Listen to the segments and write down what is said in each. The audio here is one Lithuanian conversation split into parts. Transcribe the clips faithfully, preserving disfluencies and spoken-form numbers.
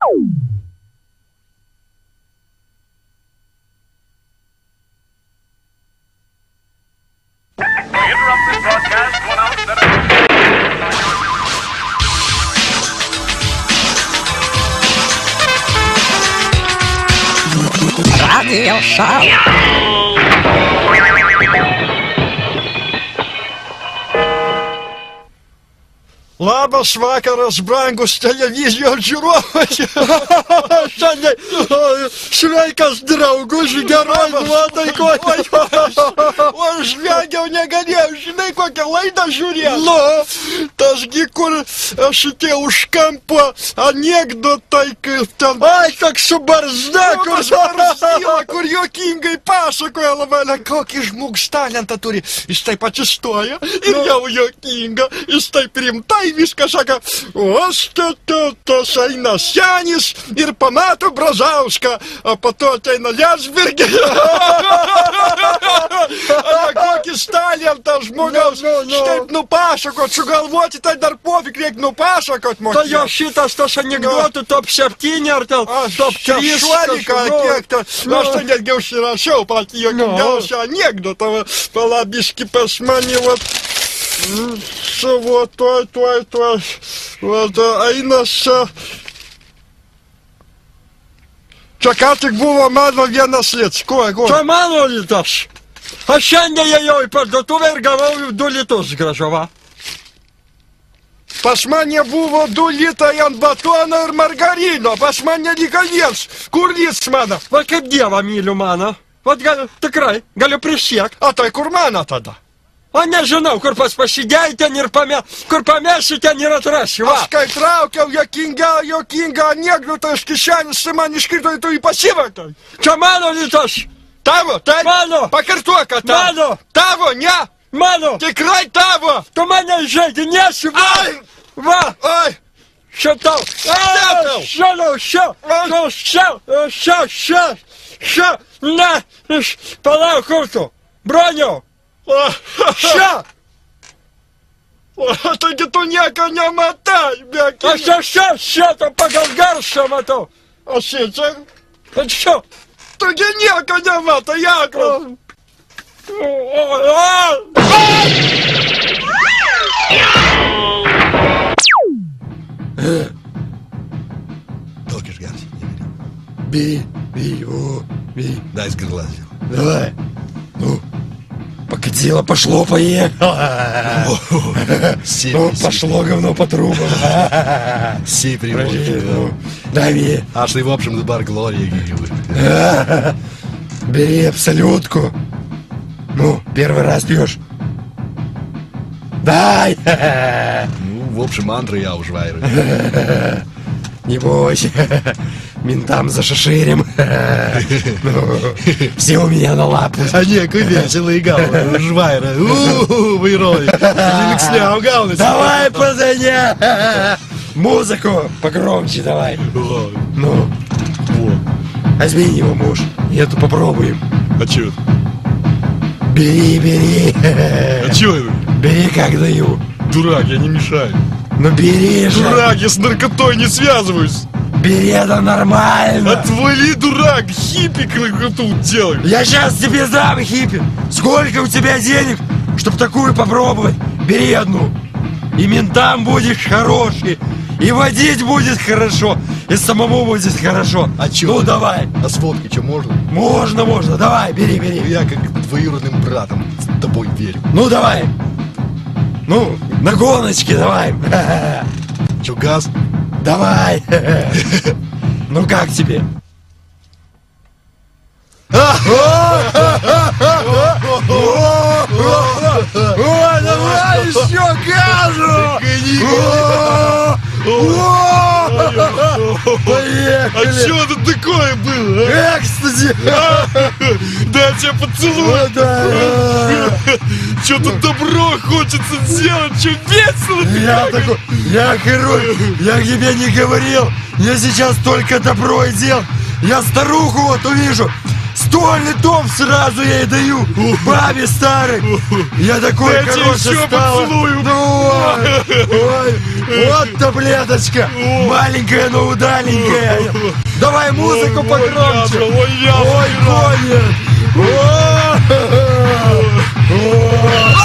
Радиошоу. Labas vakaras, brangus televizijos žiūrovai. Šiandien sveikas draugus, geroj nuotaikoj. O aš vengiau negalėjau, žinai, kokią laidą žiūrėjau. Nu, tasgi, kur šitie už kampo anekdotai, kaip ten. Ai, toks su barzda, kur barzdyla, kur juokingai pasakoja labai, kokį žmogus talentą turi. Jis taip atsistoja ir jau juokinga, jis taip rimtai. Viską sako, o tas eina senis ir pamato Brazauską, o po to ateina Liadsbergė. Kokis talentas žmogaus, štaip nupasakot, sugalvoti, tai dar pofik reik nupasakot. Tai jo šitas tas anekdotų top septyni ar ten top trys. šešuolika, kiek ten, aš tai netgi užsirašiau patį jokingiausią anekdotą, palabiški pas mane, vat. Savo, tuoj, tuoj, tuoj, vat, eina čia. Čia ką tik buvo mano vienas litas, kuo, kuo? Čia mano litas. Aš šiandien ėjau į parduotuvę ir gavau du litus gražova. Pas mane buvo du litai ant batono ir margarino, pas mane liko viens. Kur lis mano? Va kaip Dievą myliu mano. Vat gal, tikrai, galiu prisiekt. O tai kur mano tada? O nežinau, kur pas pasidėjai ten ir pame, kur pamesi ten ir atrasi, va. Aš kai traukiau jokinga, jokinga anekdotą iš kišenės, tai man iškrito į tu į pasivartą. Čia mano litas. Tavo, taip? Mano. Pakartuok, kad tavo. Mano. Tavo, ne? Mano. Tikrai tavo. Tu mane žaidinėsi, va. Ai. Va. Ai. Šitau. Šitau. Šiau, šiau, šiau, šiau, šiau, šiau, šiau. Ne, palauk, kur tu. Broniau. Šia! O, taigi tu nieko nematai, bėgi. Aš aš šia, šia, to pagal garsą matau. O šičia? Aš šia. Taigi nieko nematai, Jakras. Только ж гарс. Бери, бери, о, бери. Дай сглазил. Давай. Ну. Покатило, пошло, поехало. Ну, пошло говно по трубам. Сей приводит. Дай мне. Аж ты, в общем, бар Глории. Бери абсолютку. Ну, первый раз пьешь. Дай. Ну, в общем, мантры я уживаю. Не бойся, ментам зашиширим. Ну, все у меня на лапу. А не, какой веселый гал, жвайра. Ууу, вырой. Снял гал. Давай, пацаны. Музыку погромче давай. Ну, возьми его, муж. Эту попробуем. А чё? Бери, бери. А чё это? Бери, как даю. Дурак, я не мешаю. Ну бери же. Дурак, я с наркотой не связываюсь. Бери, это нормально. Отвали, дурак, хиппи наркоту делай. Я сейчас тебе дам, хиппи. Сколько у тебя денег, чтобы такую попробовать? Бери одну. И ментам будешь хороший, и водить будет хорошо, и самому будет хорошо. А чё? Ну давай. А с водки что, можно? Можно, можно. Давай, бери, бери. Я как двоюродным братом с тобой верю. Ну давай. Ну, на гоночке давай. Чё, газ? Давай. Ну как тебе? Ой, давай еще газу! Поехали! А что это такое было? А? Экстази! Да я тебя поцелую! Что-то добро хочется сделать, что весело! Я такой, я король, я к тебе не говорил, я сейчас только добро и дел. Я старуху вот увижу, Стольный дом сразу я ей даю. Бабе старой. Я такой Я тебя хороший еще стал. поцелую. Ну, ой, ой, вот таблеточка. Маленькая, но удаленькая. Давай музыку Ой, погромче. ой, ой, я Ой, конец. Ой, ой.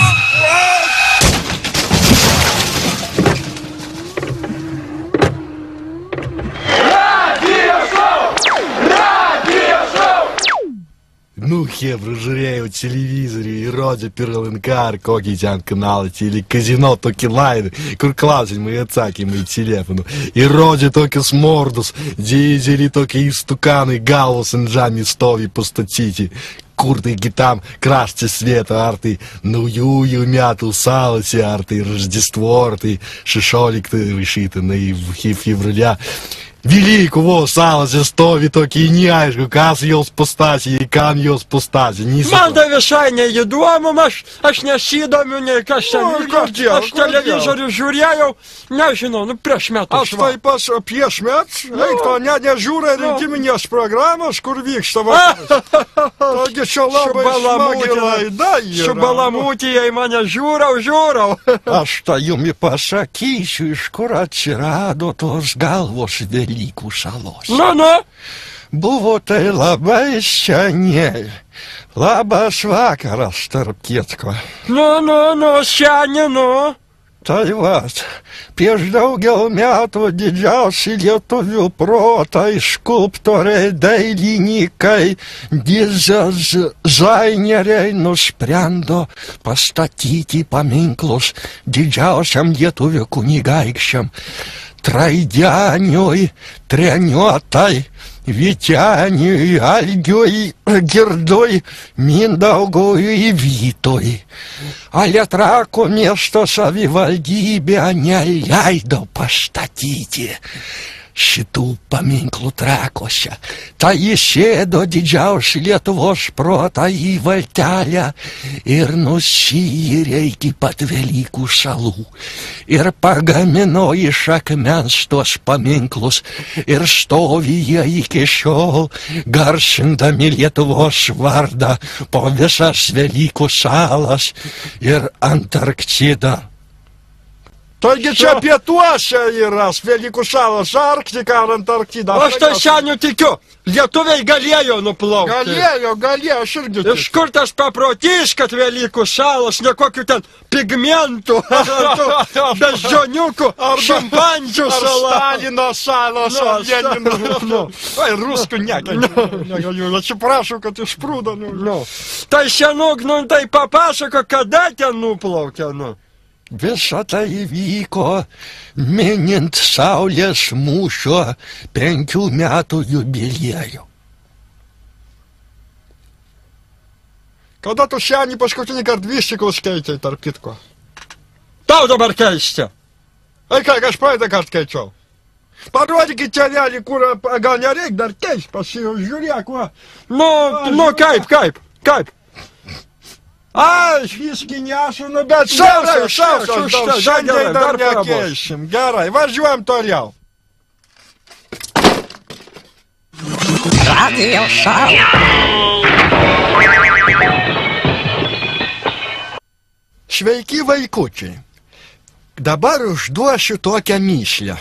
Ну, хебру, жирею телевизоре, и роди перлинкар, коки тян каналы, или казино, токи лайны, кур клаузень мои отцаки, мои телефону, и роди токи смордус, дизели токи истуканы, галус, инджами, стови, пустотити, курты гитам, красьте света, арты, ну ю-ю, мяту, салати, арты, Рождество, арты, шишолик ты вышиты на февраля. Великого сала зі токи і няйшку, каз його спостаті, і кан його спостаті, ні Манда вішання є дома, аж, аж не сідом, не якась Ну, там, кардіо, аж телевізор журяю, не жіно, ну пришмяту А что и пас пьешмец? Эй, кто не не жура, Ну. ты меня с программы, шкурвик, что вот. Тоді що лаба і шмагіла, і дай їй. Що баламуті, я й мене журав, журав. А что юми паша кишу и шкуратчи радо, то ж галвош велику шалось. Ну-ну. Було та й лаба ще не. Лаба швакара штерпкетко. Ну-ну-ну, сяне, ну. Та й вас, піждав м'ято діджавши літовю прота й шкуптори дай лінікай діжаж жайнерей но шпряндо постатіті помінклош діджавшам літовю кунігайкшам трайдяньой тряньотай Витяней, альгой, гердой, миндалгою и витой. А лятрако место шавивальдибе, а не ляйдо поштатите. Щиту поминклу тракося, та еще до діджавши летво шпрота и вальталя, ир носі рейки под велику шалу, ир пагамено и шакмян, что ж поминклус, ир что вия и кишол, гаршиндами летво шварда, повешаш велику шалаш, ир Антарктида. Тоді Че п'ятуаша і раз, велику шалаш, Арктика, Антарктида. А що сяню тикю? Літовей галею, ну плавки. Галею, галею, що ж І шкурта ж попротишкат велику шалош, на коку там пігменту, без жонюку, шимпанчу шала. Сталіна шалаш, Ну, Леніна. ну. Ой, руску няка. Я чи прашу, ти шпруда. Ну, та й сянук, ну, та й папаша, коли тяну плавки, ну. Висота і віко, менент сауляш мушо, пенькю мяту юбілею. Когда то сяні пошкотіні двісті колоскейте, торпітко. Та добаркайся. Ай, как аж правда карткейчов? Породики теряли, кура, огонярек, даркейс, пасил журяк, Ну, ну, кайп, кайп, кайп. Ай, фіски няшу, ну, бять, Шався, шався, шався, шався, що, шався, дай, дай, дай, дай, дармякейшим, гарай, возьмем толяв. Šveiki vaikučiai, dabar užduosiu tokią myšlę.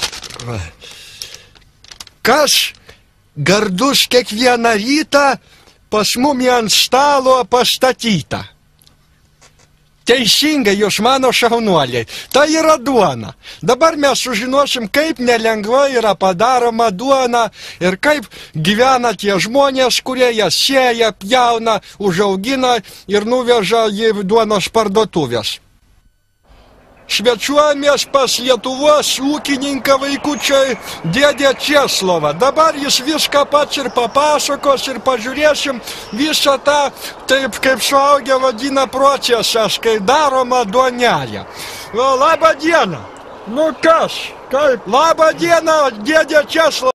Kas gardus kiekvieną rytą pas mumi ant stalo pastatyta? Teisingai, jūs mano šaunuoliai, tai yra duona. Dabar mes sužinosim, kaip nelengvai yra padaroma duona ir kaip gyvena tie žmonės, kurie ją sėja, pjauna, užaugina ir nuveža į duonos parduotuvės. Svečiuojamės pas Lietuvos ūkininką vaikučiai dėdė Česlovą. Dabar jis viską pats ir papasakos ir pažiūrėsim visą tą, taip kaip suaugę vadina, procesą, kai daroma duonelė. Labą dieną. Ну, каш, кайп. Labą dieną, dėdė Česlovą.